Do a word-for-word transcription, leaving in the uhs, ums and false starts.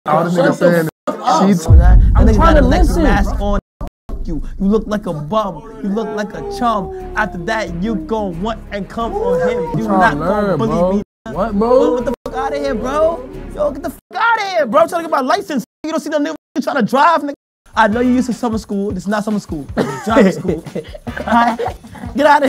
All the niggas saying She's I'm trying to listen. Mask on. You. You look like a bum. You look like a chum. After that, you gon' want and come on him. You not gonna bully bro. me. What, bro? Get the fuck out of here, bro. Yo, get the fuck out of here, bro. I'm trying to get my license. You don't see no nigga trying to drive, nigga. I know you used to summer school. This is not summer school. It's driving school. All right? Get out of here.